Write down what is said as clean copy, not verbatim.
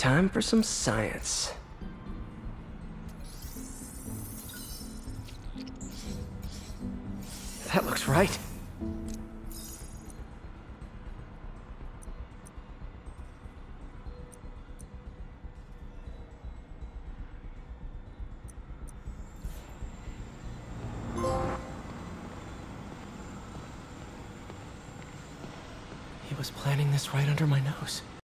Time for some science. That looks right. He was planning this right under my nose.